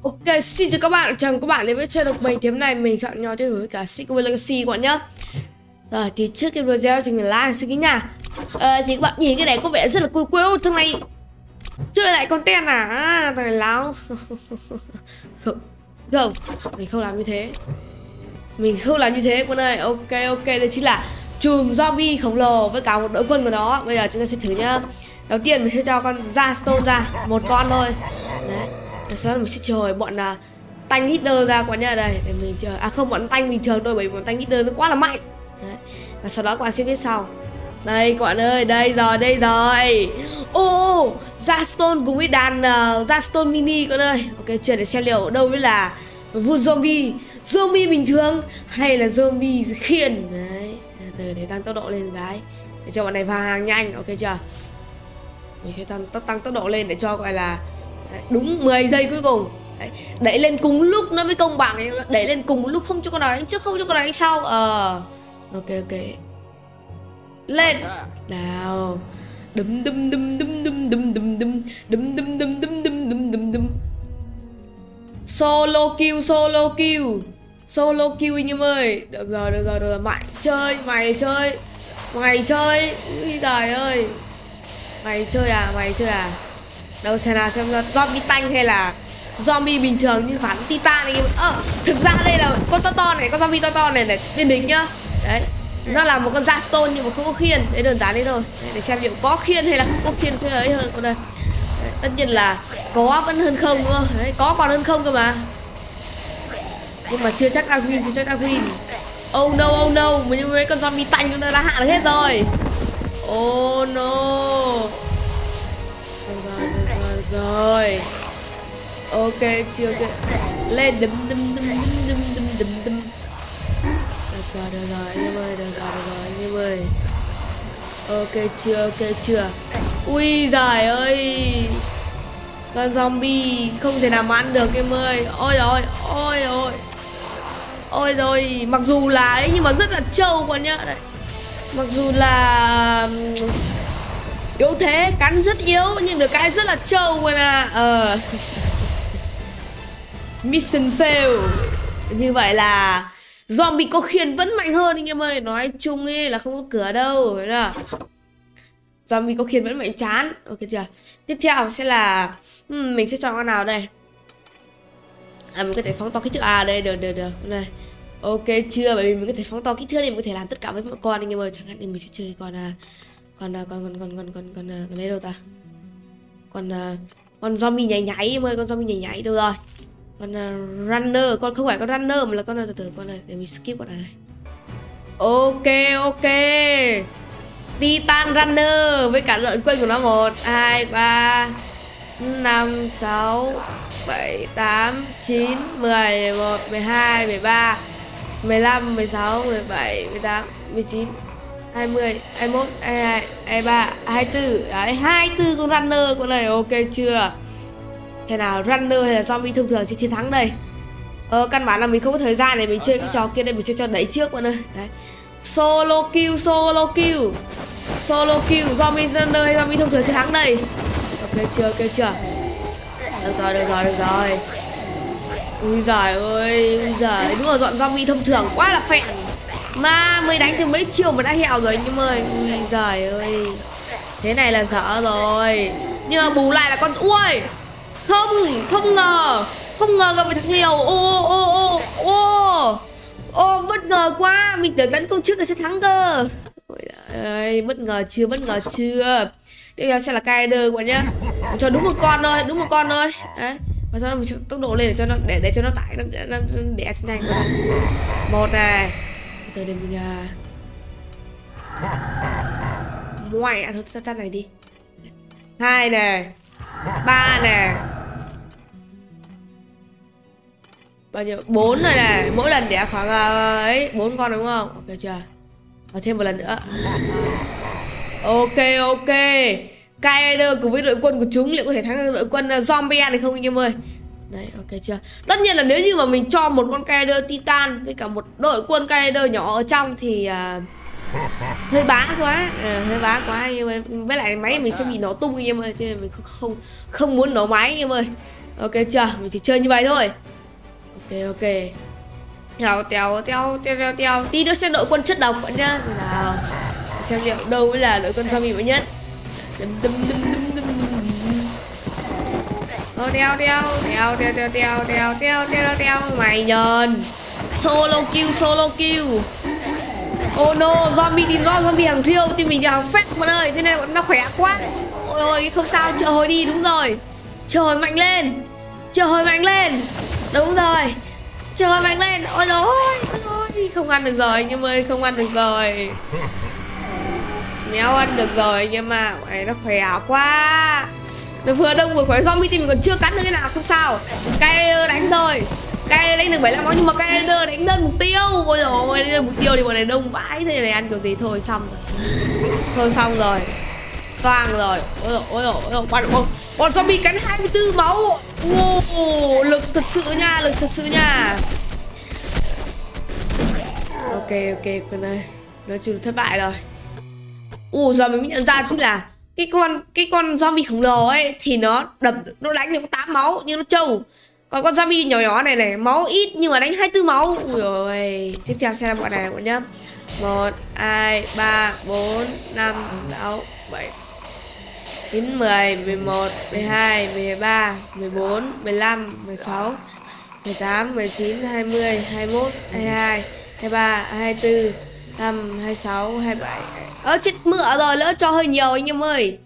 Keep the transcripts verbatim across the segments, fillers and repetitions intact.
Ok, xin chào các bạn, chào các bạn đến với channel của mình. Thì hôm nay mình chọn nhau chơi với cả Sequel Legacy các bạn nhé. Rồi, thì trước cái video thì người like xin kính nha. Ờ, thì các bạn nhìn cái này có vẻ rất là cool cool. Thằng này chơi lại content à? À thằng này láo. Không, không, mình không làm như thế. Mình không làm như thế các bạn ơi. Ok, ok, đây chính là chùm zombie khổng lồ với cả một đội quân của nó. Bây giờ chúng ta sẽ thử nhá. Đầu tiên mình sẽ cho con Zarstone ra, một con thôi. Đấy. Sau đó mình sẽ chờ bọn uh, tanh hitter ra quá nhá. Đây để mình chờ. À không, bọn tanh bình thường thôi, bởi vì bọn tanh hitter nó quá là mạnh. Đấy. Và sau đó các bạn sẽ biết sau. Đây các bạn ơi, đây rồi, đây rồi. Ô, oh, Zarstone cùng với đàn uh, Zarstone mini con ơi. Ok, chờ để xem liệu ở đâu mới là vua zombie, zombie bình thường hay là zombie khiên. Đấy, từ để tăng tốc độ lên cái để cho bọn này vào hàng nhanh. Ok chưa? Mình sẽ tăng, tăng tốc độ lên để cho gọi là đúng mười giây cuối cùng. Đấy. Đẩy lên cùng lúc nó mới công bằng. Đẩy lên cùng một lúc, không cho con nào đánh trước, không cho con nào đánh sau. Ờ ok ok, lên nào. Đum đum đum đum đum đum đum đum đum đum đum đum đum đum đum đum. Solo kill, solo kill, solo kill anh em ơi. Được rồi, được rồi, được rồi. Mày chơi, mày chơi, mày chơi. Úi giời ơi, mày chơi à, mày chơi à. Đâu xem nào, xem zombie tanh hay là zombie bình thường như phản titan này. Ơ, à, thực ra đây là con to to này, con zombie to to này này, bên đỉnh nhá. Đấy, nó là một con Zarstone nhưng mà không có khiên. Đấy, đơn giản đấy thôi. Đấy, để xem liệu có khiên hay là không có khiên sẽ ấy hơn con đây. Đấy, tất nhiên là có vẫn hơn không đúng không? Đấy, có còn hơn không cơ mà. Nhưng mà chưa chắc đã win, chưa chắc đã win. Oh no, oh no, nhưng mấy con zombie tanh chúng ta đã hạ được hết rồi. Oh no. Rồi, ok chưa kìa, lên đấm đấm đấm đấm đấm đấm đấm đấm. Được rồi, được rồi anh em ơi, được rồi, được rồi anh em ơi. Ok chưa, ok chưa. Ui giời ơi, con zombie không thể nào mà ăn được em ơi. Ôi rồi, ôi rồi, ôi rồi. Mặc dù là ấy nhưng mà rất là trâu con nhá. Đấy, mặc dù là yếu thế, cắn rất yếu nhưng được cái rất là trâu rồi à. Ờ Mission fail. Như vậy là zombie có khiên vẫn mạnh hơn anh em ơi. Nói chung ấy là không có cửa đâu, phải không? Zombie có khiên vẫn mạnh chán. Ok chưa? Tiếp theo sẽ là hmm, mình sẽ chọn con nào đây? À, mình có thể phóng to kích thước. À đây, được được được đây. Ok chưa? Bởi vì mình có thể phóng to kích thước thì mình có thể làm tất cả với mọi con anh em ơi. Chẳng hạn thì mình sẽ chơi con à, con con con con con con con con lấy đâu ta, con con zombie nhảy nhảy em ơi, con zombie nhảy nhảy. Được rồi, con uh, runner, con không phải con runner mà là con từ từ con này, để mình skip con này. Ok ok, titan runner với cả lợn quên của nó. Một hai ba năm sáu bảy tám chín mười một mười hai mười ba mười lăm mười sáu mười bảy mười tám mười chín hai mươi, hai mươi mốt, hai mươi hai, hai mươi ba, hai mươi tư. Đấy, hai mươi tư con runner con này. Ok chưa? Xem nào, runner hay là zombie thông thường sẽ chiến thắng đây. Ờ, căn bản là mình không có thời gian để mình chơi cái trò kia, đây mình chơi cho đẩy trước bạn ơi. Đấy, solo kill, solo kill, solo kill, zombie runner hay zombie thông thường sẽ thắng đây. Ok chưa, ok chưa? Được rồi, được rồi, được rồi. Ui giời ơi, ui giời, đúng là dọn zombie thông thường quá là phèn. Mà mới đánh từ mấy chiều mà đã hẹo rồi anh em ơi. Ui giời ơi, thế này là sợ rồi. Nhưng mà bù lại là con ui, không, không ngờ, không ngờ gặp phải thằng liều. Ô ô ô ô ô, bất ngờ quá. Mình tưởng tấn công trước là sẽ thắng cơ. Ôi giời ơi, bất ngờ chưa, bất ngờ chưa. Tiếp theo sẽ là Kaider các bạn nhá. Cho đúng một con thôi, đúng một con thôi. Đấy, và sau đó mình tốc độ lên để cho nó để để cho nó tải, nó nó, nó đẻ trên nhanh. Một này, từ đây mình à... ngoài à, thôi tắt tắt này đi. Hai này, ba này, bao nhiêu, bốn rồi này. Mỗi lần đẻ khoảng ấy bốn con đúng không? Ok chưa? Và thêm một lần nữa. À. Ok ok, Kaider cùng với đội quân của chúng liệu có thể thắng được đội quân zombie này không anh em ơi? Đấy, ok chưa? Tất nhiên là nếu như mà mình cho một con Kaider titan với cả một đội quân Kaider nhỏ ở trong thì uh, hơi bá quá, à, hơi bá quá anh em ơi. Với lại máy mình sẽ bị nổ tung anh em ơi, chứ mình không không, không muốn nổ máy anh em ơi. Ok chưa? Mình chỉ chơi như vậy thôi. Ok ok. Theo theo theo theo theo theo. Tí nữa xem đội quân chất độc bạn nhá. Nào. Xem liệu đâu mới là đội quân zombie mạnh nhất. Đâm đâm đâm đâm đâm đâm. Ờ, theo theo theo theo theo theo theo theo theo theo mày nhờn. Solo kill solo kill. Oh no, zombie thì ngon, zombie hàng thiêu thì mình thì hàng phép bạn ơi, thế nên nó khỏe quá. Ôi ôi không sao, chờ hồi đi, đúng rồi. Chờ hồi mạnh lên. Chờ hồi mạnh lên. Đúng rồi. Chờ hồi mạnh lên. Ôi dồi ôi, không ăn được rồi anh em ơi, không ăn được rồi. Méo ăn được rồi nhưng mà này nó khỏe quá. Nó vừa đông vừa khỏe, zombie thì mình còn chưa cắn được cái nào, không sao. Cái đánh thôi. Cái đánh được bảy mươi lăm máu nhưng mà cái đánh đơn mục tiêu. Ôi dồi ôi, đánh đơn mục tiêu thì bọn này đông vãi. Thế này ăn kiểu gì thôi, xong rồi. Thôi xong rồi. Toang rồi. Ôi dồi ôi, ôi, ôi bọn, bọn, bọn zombie cắn hai mươi tư máu. Wow, lực thật sự nha, lực thật sự nha. Ok ok con ơi, nói chung là thất bại rồi. Ủa giờ mình mới nhận ra chứ là cái con cái con zombie khổng lồ ấy thì nó đập nó đánh được tám máu nhưng nó trâu. Còn con zombie nhỏ nhỏ này này máu ít nhưng mà đánh hai mươi tư máu. Ui rồi, tiếp theo xem bọn này bọn nhá. một hai ba bốn năm sáu bảy chín mười mười một mười hai mười ba mười bốn mười lăm mười sáu mười tám mười chín hai mươi hai mươi mốt hai mươi hai hai mươi ba hai mươi tư hai mươi lăm hai mươi sáu hai mươi bảy. Ơ chết mựa rồi, lỡ cho hơi nhiều anh em ơi.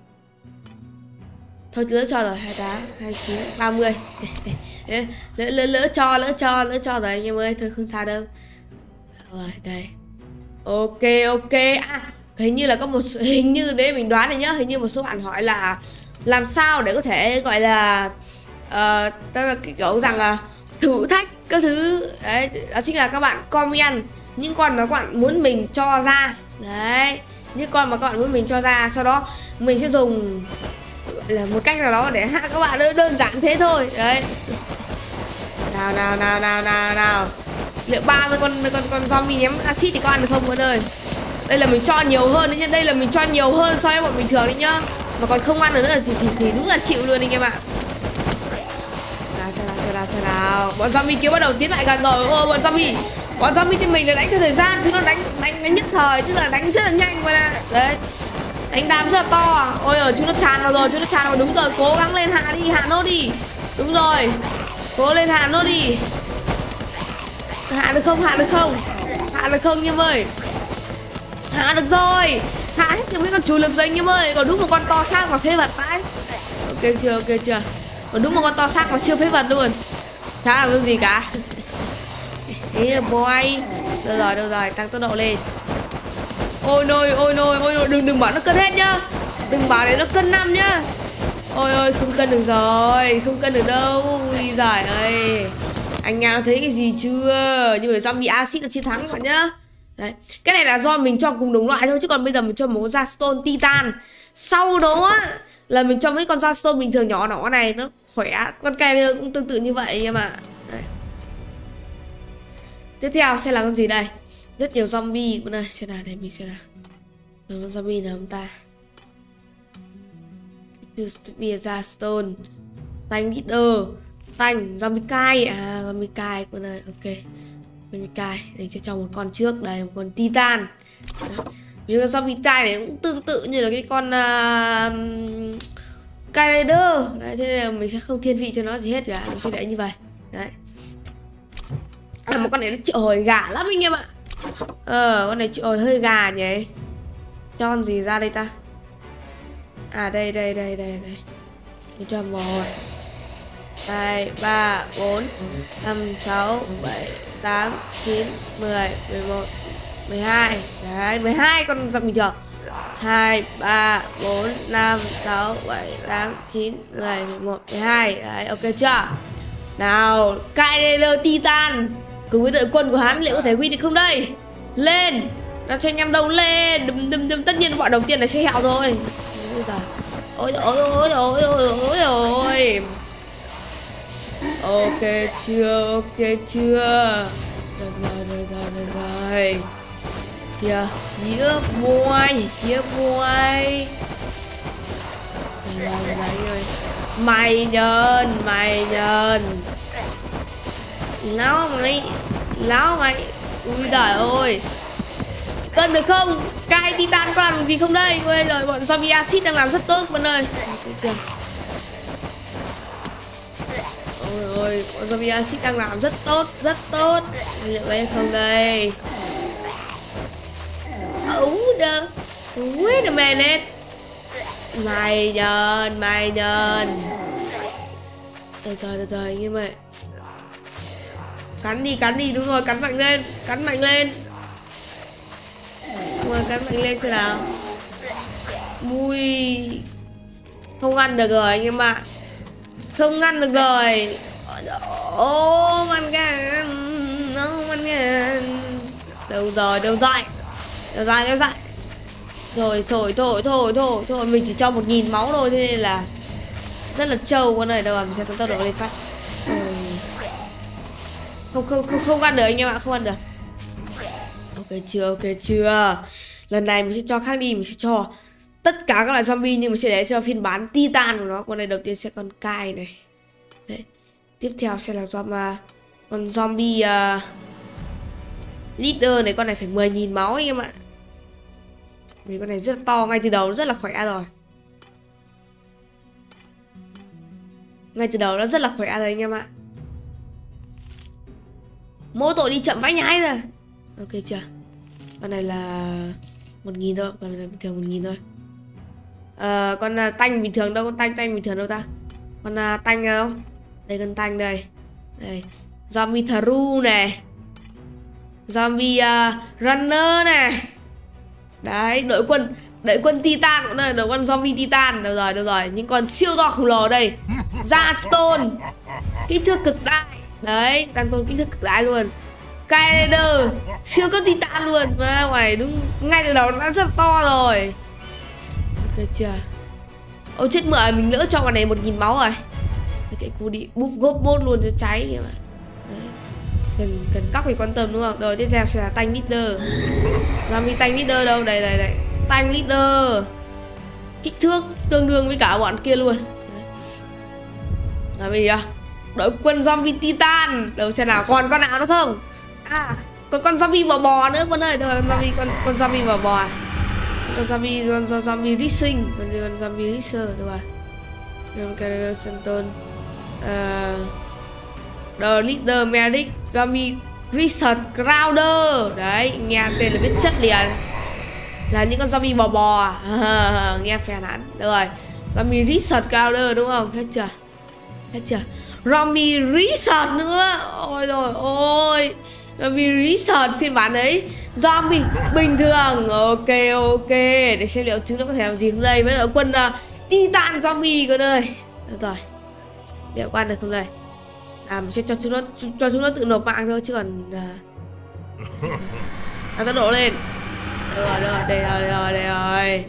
Thôi lỡ cho rồi, hai mươi tám, hai mươi chín, ba mươi. Lỡ, lỡ, lỡ cho, lỡ cho, lỡ cho rồi anh em ơi. Thôi không sao đâu. Rồi, đây. Ok, ok. À, hình như là có một hình như đấy mình đoán này nhá. Hình như một số bạn hỏi là làm sao để có thể gọi là uh, cái kiểu rằng là thử thách các thứ. Đấy, đó chính là các bạn comment những con mà các bạn muốn mình cho ra. Đấy, những con mà các bạn muốn mình cho ra. Sau đó mình sẽ dùng là một cách nào đó để hạ các bạn, đơn giản thế thôi. Đấy. Nào nào nào nào nào nào. Liệu ba mươi con con con zombie ném axit thì có ăn được không bạn ơi? Đây là mình cho nhiều hơn đấy nhá, đây là mình cho nhiều hơn so với bọn bình thường đấy nhá. Mà còn không ăn được nữa thì thì thì đúng là chịu luôn anh em ạ. Nào sao nào sao nào sao nào. Bọn zombie kia bắt đầu tiến lại gần rồi. Ôi bọn zombie. Bọn zombie thì mình là đánh theo thời gian, chúng nó đánh đánh đánh nhất thời, tức là đánh rất là nhanh vậy nè. Đấy. Đánh đám rất là to. Ôi giời, chúng nó tràn vào rồi, chúng nó tràn vào, đúng rồi, cố gắng lên hạ đi, hạ nốt đi. Đúng rồi. Cố lên hạ nốt đi. Hạ được không? Hạ được không? Hạ được không anh em ơi? Hạ được rồi. Hạ hết được mấy con chủ lực rồi anh em ơi. Còn đúng một con to xác mà phế vật vãi. Ok chưa? Ok chưa? Còn đúng một con to xác mà siêu phế vật luôn. Chả làm được gì cả. Thế boy. Được rồi, được rồi, tăng tốc độ lên. Ôi nôi, ôi nôi, ôi nôi, đừng đừng bảo nó cân hết nhá. Đừng bảo để nó cân năm nhá. Ôi ôi, không cân được rồi, không cân được đâu. Ui giời ơi. Anh nghe nó thấy cái gì chưa? Nhưng mà zombie acid là chiến thắng các bạn nhá. Đấy. Cái này là do mình cho cùng đồng loại thôi, chứ còn bây giờ mình cho một con Jarstone Titan. Sau đó là mình cho mấy con Jarstone bình thường nhỏ nhỏ này nó khỏe. Con Carrier cũng tương tự như vậy em ạ. Đấy. Tiếp theo sẽ là con gì đây? Rất nhiều zombie con này, xem nào, đây mình xem nào. Con zombie nào không ta? Bia Jarstone, Tanh Leader, Tanh, zombie cai, à zombie cai con này, ok. Zombie cai, để cho một con trước, đây một con Titan. Vì con zombie cai này cũng tương tự như là cái con uh, Cai Rider. Đấy, thế nên là mình sẽ không thiên vị cho nó gì hết cả, mình sẽ để như vậy. Đấy. À, một con này nó triệu hồi gà lắm anh em ạ. Ờ, con này triệu hồi hơi gà nhỉ. Cho con gì ra đây ta? À đây đây đây đây đây. Mình cho một hai ba bốn năm sáu bảy tám chín mười mười một mười hai. Đấy, mười hai con dòng bình thường. hai ba bốn năm sáu bảy tám chín mười mười một mười hai. Đấy, ok chưa? Nào, Kyler Titan cùng với đội quân của hắn liệu có thể win được không đây? Lên. Nó cho anh em đâu lên. Đùm đùm đùm, tất nhiên bọn đầu tiên là sẽ hẹo rồi. Bây giờ. Ôi ôi ôi ôi ôi ôi ôi. Ok chưa? Ok chưa? Được rồi, được rồi, được rồi. Kìa, here boy, here boy. Đây rồi, đây rồi. Mày nhờn, mày nhờn. Láo mày, láo mày. Ui giời ơi. Cân được không? Cai Titan có làm được gì không đây? Ôi rồi, bọn zombie acid đang làm rất tốt bạn ơi. Thấy chưa? Ôi ôi, bọn zombie acid đang làm rất tốt, rất tốt. Liệu hay không đây? Oh the wait a minute. Mày nhờn, mày nhờn. Được rồi, được rồi, như vậy. Cắn đi, cắn đi, đúng rồi, cắn mạnh lên, cắn mạnh lên. Đúng rồi, cắn mạnh lên xem nào. Mui. Không ăn được rồi anh em ạ. Không ăn được rồi. Oh my god. Oh my god. Đâu rồi, đâu rồi. Đâu rồi, đâu rồi. Thôi, thôi, thôi, thôi, thôi, thôi. Mình chỉ cho một nghìn máu thôi, thế nên là rất là trâu con này. Đâu rồi, mình sẽ tăng tốc độ lên phát. Không, không, không, không ăn được anh em ạ, không ăn được. Ok chưa, ok chưa. Lần này mình sẽ cho khác đi, mình sẽ cho tất cả các loại zombie, nhưng mình sẽ để cho phiên bản Titan của nó. Con này đầu tiên sẽ con cai này. Đấy. Tiếp theo sẽ là zombie, con zombie uh, leader này. Con này phải mười nghìn máu anh em ạ. Vì con này rất là to, ngay từ đầu nó rất là khỏe rồi. Ngay từ đầu nó rất là khỏe rồi anh em ạ. Mỗi tội đi chậm vãi nhái rồi. Ok chưa. Con này là một nghìn thôi, con này là bình thường một nghìn thôi. à, Con uh, tanh bình thường đâu, con tanh tanh bình thường đâu ta. Con uh, tanh đâu. Đây con tanh đây. Đây. Zombie Thru này. Zombie uh, Runner này. Đấy, đội quân đội quân Titan cũng đây, đội quân zombie Titan. Được rồi, được rồi, những con siêu to khổng lồ đây. Stone, kích thước cực đại. Đấy, tăng tôn kích thước cực đại luôn. Kaider, siêu cấp Titan luôn. Mà ngoài đúng ngay từ đầu nó đã rất to rồi. Ok chưa. Ôi chết mượn, mình lỡ cho con này một nghìn máu rồi. Cái cú đi búp gốp mốt luôn cho cháy các bạn. Đấy. Cần cần cóc phải quan tâm đúng không? Rồi tiếp theo sẽ là tanh leader. Zombie tanh leader đâu? Đây đây đây. Tanh leader. Kích thước tương đương với cả bọn kia luôn. Là vì đội quân zombie Titan. Đâu xem nào, còn con nào nữa không? À, còn con zombie bò bò nữa con ơi. Đâu con zombie con con zombie bò bò. Con zombie con, con zombie racing, con, con zombie racer đâu à? Con Santon. Uh, The Leader Medic, Zombie Research Crowder. Đấy, nghe tên là biết chất liền. Là những con zombie bò bò. Nghe phèn hẳn. Được rồi, Zombie Research Crowder đúng không? Hết chưa? Hết chưa? Zombie Research nữa. Ôi rồi ôi. Zombie Research phiên bản đấy. Zombie bình thường. Ok ok. Để xem liệu chúng nó có thể làm gì không đây. Với đội quân uh, Titan Zombie con ơi. Được rồi. Liệu quan được không đây? À, mình sẽ cho chúng nó cho chúng nó tự nộp mạng thôi chứ còn à, tốc độ lên. Được rồi, được rồi, đây rồi, đây rồi, đây rồi.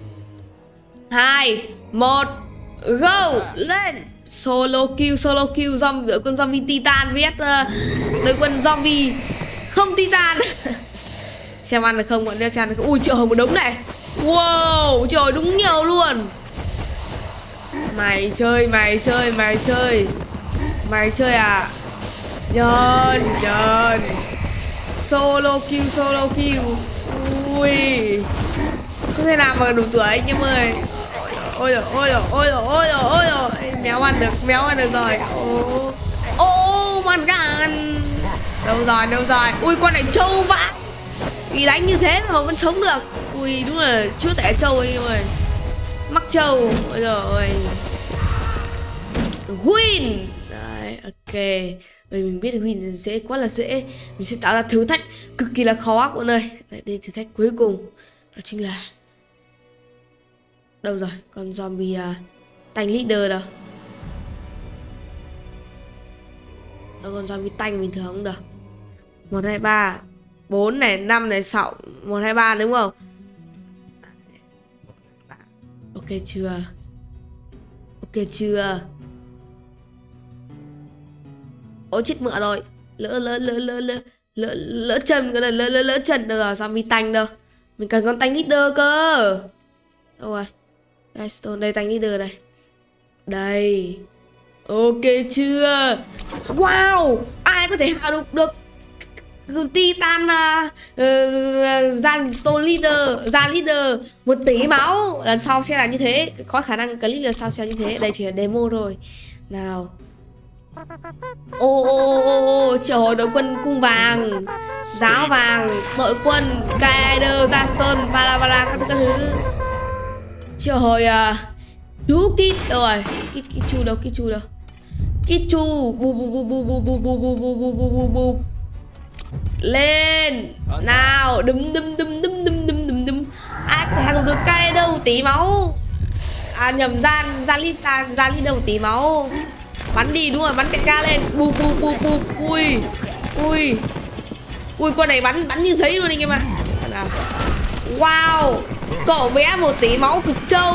Hai, một, go, lên. Solo kill, solo kill zombie, đội quân zombie Titan vs uh, đội quân zombie không Titan. Xem ăn được không bọn đeo xem ăn được không? Ui trời, một đống này. Wow, trời đúng nhiều luôn. Mày chơi, mày chơi, mày chơi. Mày chơi à? Nhơn, nhơn. Solo kill, solo kill. Ui. Không thể nào mà đủ tuổi anh em ơi. Ôi rồi, ôi rồi, ôi rồi, ôi rồi, ôi rồi. Méo ăn được, méo ăn được rồi. Ô, ô, man gan. Đâu rồi, đâu rồi. Ui, con này trâu vãi. Vì đánh như thế mà vẫn sống được. Ui, đúng là chúa tể trâu anh em ơi. Mắc trâu. Ôi rồi. Win. Đấy, ok. Bởi mình biết win dễ, quá là dễ. Mình sẽ tạo ra thử thách cực kỳ là khó mọi người. Đấy, đây thử thách cuối cùng. Đó chính là đâu rồi, con zombie uh, tanh leader đâu. Đâu con zombie tanh bình thường không được. Một hai ba bốn này, năm này, sáu, một hai ba đúng không? Ok chưa? Ok chưa? Ôi chết mựa rồi. Lỡ lỡ lỡ lỡ lỡ lỡ lỡ chân cái này, lỡ lỡ lỡ chân được rồi, zombie tanh đâu. Mình cần con tanh leader cơ. Đâu rồi? Đây, stone đây, tanh leader này. Đây. Ok chưa? Wow, ai có thể hạ được được Titan uh, uh, Gian Stone Leader, Gian Leader một tỷ máu. Lần sau sẽ là như thế. Có khả năng clip lần sau sẽ như thế. Đây chỉ là demo thôi. Nào. Ô ô ô ô triệu hồi đội quân cung vàng, giáo vàng, đội quân Kaider, Jaston, Vala Vala các thứ các thứ. Triệu hồi uh, chú Kit đâu rồi? Kit Kichu đâu? Kichu đâu? Kichu bu bu bu bu bu bu bu bu bu bu bu bu bu lên nào, đấm đấm đấm đấm đấm đấm đấm đấm. Ai có thể hàng được cây đâu, tí máu. À nhầm, gian gian lit gian lit đâu tí máu. Bắn đi, đúng rồi, bắn cái ga lên. Bu bu bu bu. Ui ui ui, con này bắn bắn như giấy luôn anh em ạ. Wow, cậu vẽ một tí máu cực trâu.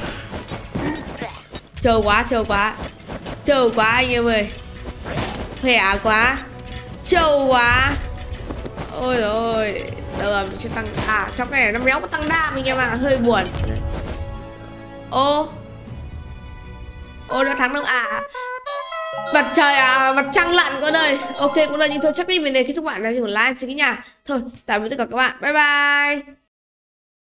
Trâu quá, trâu quá, trâu quá anh em ơi, khỏe quá, trâu quá. Ôi ôi, được rồi, mình sẽ tăng. À, trong cái này nó méo có tăng đam anh em ạ, hơi buồn. Ô ô, đã thắng đâu à? Mặt trời à, mặt trăng lặn con ơi. Ok con ơi, nhưng thôi chắc đi mình này kết thúc bạn là like xin cái nhà. Thôi, tạm biệt tất cả các bạn, bye bye.